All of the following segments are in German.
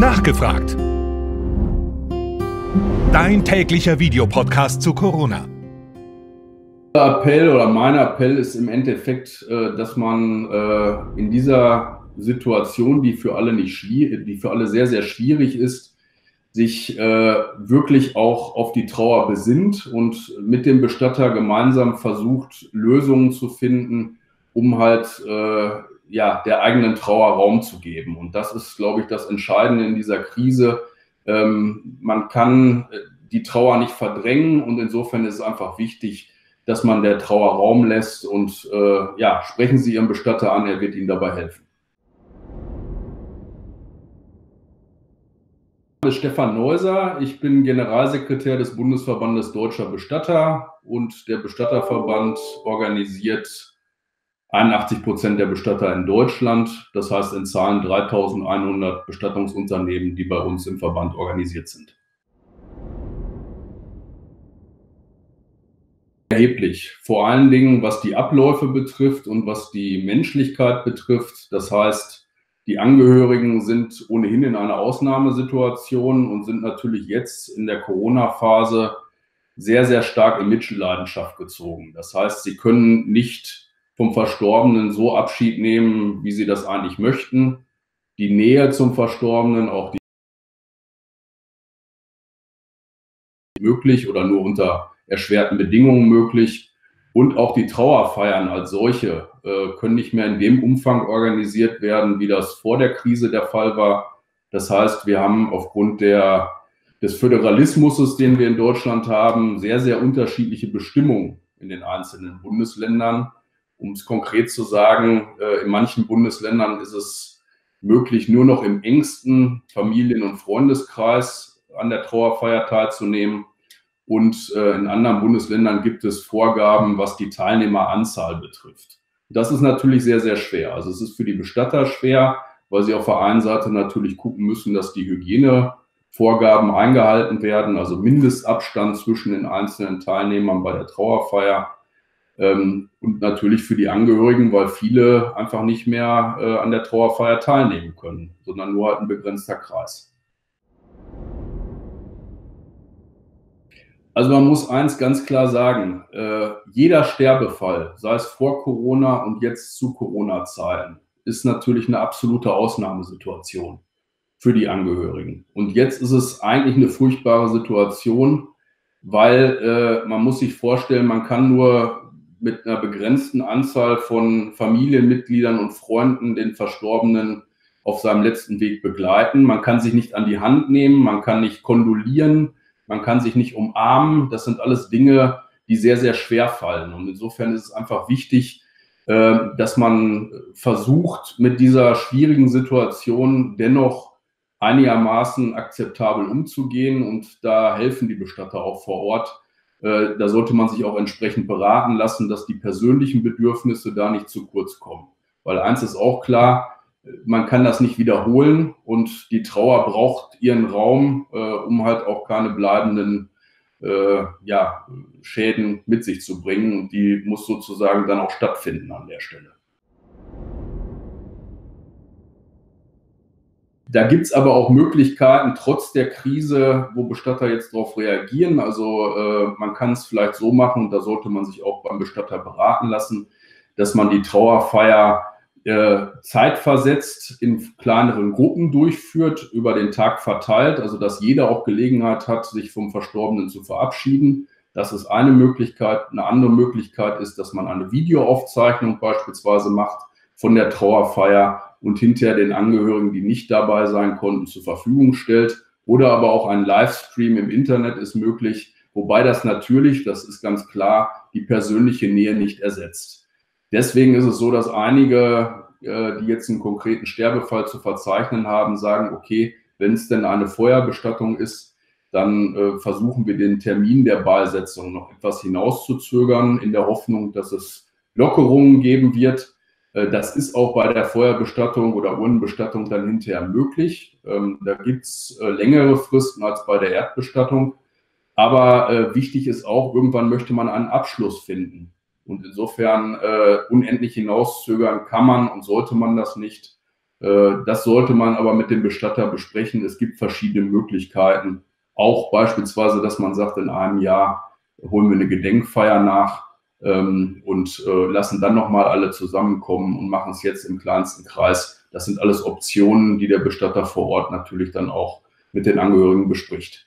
Nachgefragt. Dein täglicher Videopodcast zu Corona. Appell oder mein Appell ist im Endeffekt, dass man in dieser Situation, die für alle sehr, sehr schwierig ist, sich wirklich auch auf die Trauer besinnt und mit dem Bestatter gemeinsam versucht, Lösungen zu finden, um halt der eigenen Trauer Raum zu geben. Und das ist, glaube ich, das Entscheidende in dieser Krise. Man kann die Trauer nicht verdrängen und insofern ist es einfach wichtig, dass man der Trauer Raum lässt und sprechen Sie Ihren Bestatter an, er wird Ihnen dabei helfen. Mein Name ist Stefan Neuser, ich bin Generalsekretär des Bundesverbandes Deutscher Bestatter und der Bestatterverband organisiert 81% der Bestatter in Deutschland, das heißt in Zahlen 3.100 Bestattungsunternehmen, die bei uns im Verband organisiert sind. Erheblich, vor allen Dingen was die Abläufe betrifft und was die Menschlichkeit betrifft. Das heißt, die Angehörigen sind ohnehin in einer Ausnahmesituation und sind natürlich jetzt in der Corona-Phase sehr, sehr stark in Mitleidenschaft gezogen. Das heißt, sie können nicht vom Verstorbenen so Abschied nehmen, wie sie das eigentlich möchten. Die Nähe zum Verstorbenen, auch die möglich oder nur unter erschwerten Bedingungen möglich. Und auch die Trauerfeiern als solche können nicht mehr in dem Umfang organisiert werden, wie das vor der Krise der Fall war. Das heißt, wir haben aufgrund des Föderalismus, den wir in Deutschland haben, sehr, sehr unterschiedliche Bestimmungen in den einzelnen Bundesländern. Um es konkret zu sagen, in manchen Bundesländern ist es möglich, nur noch im engsten Familien- und Freundeskreis an der Trauerfeier teilzunehmen. Und in anderen Bundesländern gibt es Vorgaben, was die Teilnehmeranzahl betrifft. Das ist natürlich sehr, sehr schwer. Also es ist für die Bestatter schwer, weil sie auf der einen Seite natürlich gucken müssen, dass die Hygienevorgaben eingehalten werden, also Mindestabstand zwischen den einzelnen Teilnehmern bei der Trauerfeier. Und natürlich für die Angehörigen, weil viele einfach nicht mehr an der Trauerfeier teilnehmen können, sondern nur halt ein begrenzter Kreis. Also man muss eins ganz klar sagen, jeder Sterbefall, sei es vor Corona und jetzt zu Corona-Zeiten, ist natürlich eine absolute Ausnahmesituation für die Angehörigen. Und jetzt ist es eigentlich eine furchtbare Situation, weil man muss sich vorstellen, man kann nur mit einer begrenzten Anzahl von Familienmitgliedern und Freunden den Verstorbenen auf seinem letzten Weg begleiten. Man kann sich nicht an die Hand nehmen, man kann nicht kondolieren, man kann sich nicht umarmen. Das sind alles Dinge, die sehr, sehr schwer fallen. Und insofern ist es einfach wichtig, dass man versucht, mit dieser schwierigen Situation dennoch einigermaßen akzeptabel umzugehen. Und da helfen die Bestatter auch vor Ort. Da sollte man sich auch entsprechend beraten lassen, dass die persönlichen Bedürfnisse da nicht zu kurz kommen. Weil eins ist auch klar, man kann das nicht wiederholen und die Trauer braucht ihren Raum, um halt auch keine bleibenden Schäden mit sich zu bringen. Und die muss sozusagen dann auch stattfinden an der Stelle. Da gibt es aber auch Möglichkeiten, trotz der Krise, wo Bestatter jetzt darauf reagieren. Also man kann es vielleicht so machen, da sollte man sich auch beim Bestatter beraten lassen, dass man die Trauerfeier zeitversetzt in kleineren Gruppen durchführt, über den Tag verteilt, also dass jeder auch Gelegenheit hat, sich vom Verstorbenen zu verabschieden. Das ist eine Möglichkeit. Eine andere Möglichkeit ist, dass man eine Videoaufzeichnung beispielsweise macht von der Trauerfeier und hinterher den Angehörigen, die nicht dabei sein konnten, zur Verfügung stellt. Oder aber auch ein Livestream im Internet ist möglich, wobei das natürlich, das ist ganz klar, die persönliche Nähe nicht ersetzt. Deswegen ist es so, dass einige, die jetzt einen konkreten Sterbefall zu verzeichnen haben, sagen, okay, wenn es denn eine Feuerbestattung ist, dann versuchen wir den Termin der Beisetzung noch etwas hinauszuzögern, in der Hoffnung, dass es Lockerungen geben wird. Das ist auch bei der Feuerbestattung oder Urnenbestattung dann hinterher möglich. Da gibt es längere Fristen als bei der Erdbestattung. Aber wichtig ist auch, irgendwann möchte man einen Abschluss finden. Und insofern unendlich hinauszögern kann man und sollte man das nicht. Das sollte man aber mit dem Bestatter besprechen. Es gibt verschiedene Möglichkeiten, auch beispielsweise, dass man sagt, in einem Jahr holen wir eine Gedenkfeier nach und lassen dann nochmal alle zusammenkommen und machen es jetzt im kleinsten Kreis. Das sind alles Optionen, die der Bestatter vor Ort natürlich dann auch mit den Angehörigen bespricht.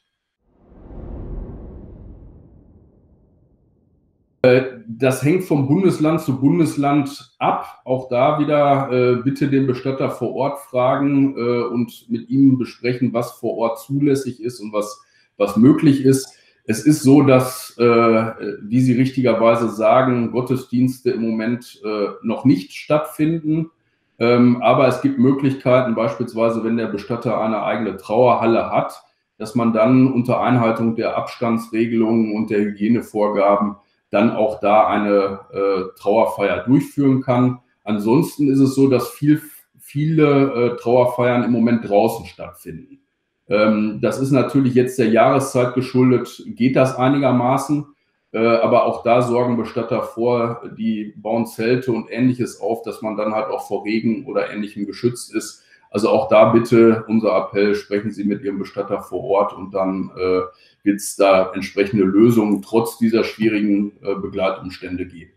Das hängt vom Bundesland zu Bundesland ab. Auch da wieder bitte den Bestatter vor Ort fragen und mit ihm besprechen, was vor Ort zulässig ist und was möglich ist. Es ist so, dass, wie Sie richtigerweise sagen, Gottesdienste im Moment noch nicht stattfinden. Aber es gibt Möglichkeiten, beispielsweise wenn der Bestatter eine eigene Trauerhalle hat, dass man dann unter Einhaltung der Abstandsregelungen und der Hygienevorgaben dann auch da eine Trauerfeier durchführen kann. Ansonsten ist es so, dass viele Trauerfeiern im Moment draußen stattfinden. Das ist natürlich jetzt der Jahreszeit geschuldet, geht das einigermaßen, aber auch da sorgen Bestatter vor, die bauen Zelte und Ähnliches auf, dass man dann halt auch vor Regen oder Ähnlichem geschützt ist. Also auch da bitte unser Appell, sprechen Sie mit Ihrem Bestatter vor Ort und dann wird es da entsprechende Lösungen trotz dieser schwierigen Begleitumstände geben.